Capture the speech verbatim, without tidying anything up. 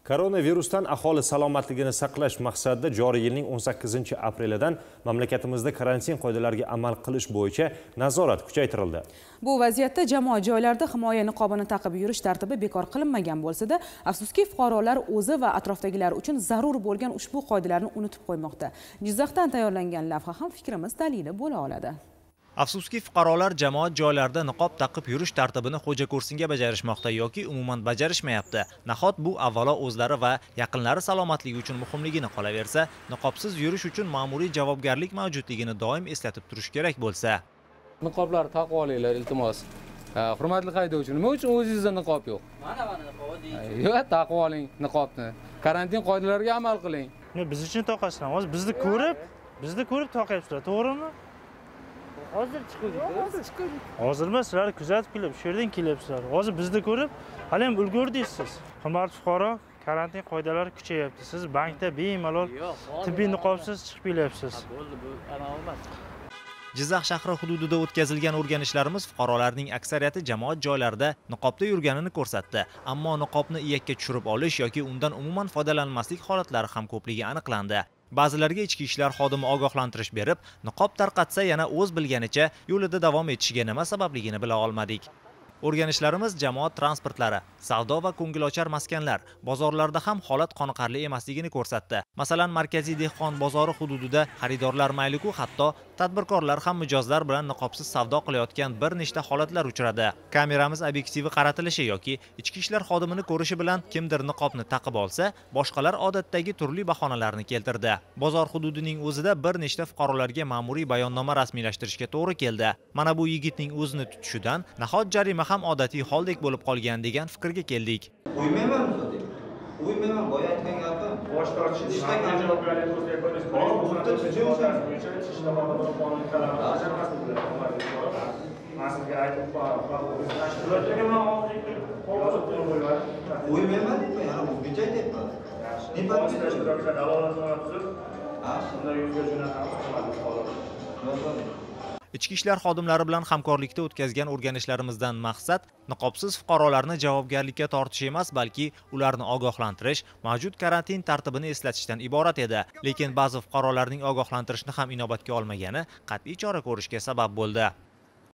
Koronavirusdan aholi salomatligini saqlash maqsadida joriy yilning o'n sakkizinchi aprelidan mamlakatimizda karantin qoidalariga amal qilish bo'yicha nazorat kuchaytirildi. Bu vaziyatda jamoat joylarida himoya niqobini taqib yurish tartibi bekor qilinmagan bo'lsa-da, afsuski fuqarolar o'zi va atrofdagilar uchun zarur bo'lgan ushbu qoidalarni unutib qo'ymoqda. Jizzaxdan tayyorlangan lavha ham fikrimiz dalili bo'la oladi. Afsuski fuqarolar jamoat joylarida niqob taqib yurish tartibini xo'jako'rsinga bajarishmoqda yoki umuman bajarishmayapti. Nahot bu avvalo o'zlari va yaqinlari salomatligi uchun muhimligini qolaversa, niqobsiz yurish uchun ma'muriy javobgarlik mavjudligini doim eslatib turish kerak bo'lsa. Niqoblar taqib olinglar iltimos. Hurmatli haydovchi, nima uchun o'zingizda niqob yo'q? Mana mana niqob deying. Yo'q, taqib oling niqobni. Karantin qoidalariga amal qiling. Biz uchun taqasizlar. Hozir bizni ko'rib, bizni ko'rib taqayapsizlar, to'g'rimi? Hozir chiqdik. Hozir chiqdik. Hozir emas, sizlar kuzatib kelib, shu yerdan kelyapsizlar. Hozir bizni ko'rib, hali ham ulgurdingiz siz. Hurmatli fuqaro, karantin qoidalari kuchayapti. Siz bankda bemalol tibbiy niqobsiz chiqib kelyapsiz. Bo'ldi, bu amal emas. Jizzax shahri hududida o'tkazilgan o'rganishlarimiz fuqarolarning aksariyati jamoat joylarida niqobda yurganini ko'rsatdi. Ammo niqobni iyakka tushirib olish yoki undan umuman foydalanmaslik holatlari ham ko'pligi aniqlandi. Ba'zilarga ichki ishlar xodimi ogohlantirish berib, niqob tarqatsa yana o'z bilganicha yo'lida davom etishiga nima sababligini bila olmadik. O'rganishlarimiz jamoat transportlari, savdo va ko'ngilochar maskanlar, bozorlarda ham holat qoniqarli emasligini ko'rsatdi. Masalan, Markaziy dehqon bozori hududida xaridorlar mayli-ku, hatto tadbirkorlar ham mijozlar bilan niqobsiz savdo qilayotgan bir nechta holatlar uchradi. Kameramiz obyektivi qaratilishi yoki ichki ishlar xodimini ko'rishi bilan kimdir niqobni taqib olsa, boshqalar odatdagi turli bahonalarni keltirdi. Bozor hududining o'zida bir nechta fuqarolarga ma'muriy bayonnoma rasmiylashtirishga to'g'ri keldi. Mana bu yigitning o'zini tutishidan nahot jarima ham odatiy holdek bo'lib qolgan degan fikrga keldik. O'ymayman o'zi. O'ymayman, boya aytgan gapim. Boshqa ishda javob berayotgan ko'rsangiz, xuddi tuzilsa, ishda qonun talabi bajarmasliklar. Mas'ulga aytib o'ymayman deb, yana o'zgacha aytyapman. Nima ishtirokchilar dalolatnoma tuzib, shunda yuzga jo'natamiz, xolos. Ichki ishlar xodimlari bilan hamkorlikda o'tkazgan o'rganishlarimizdan maqsad niqobsiz fuqarolarni javobgarlikka tortish emas, balki ularni ogohlantirish, mavjud karantin tartibini eslatishdan iborat edi. Lekin ba'zi fuqarolarning ogohlantirishni ham inobatga olmagani qat'iy chora ko'rishga sabab bo'ldi.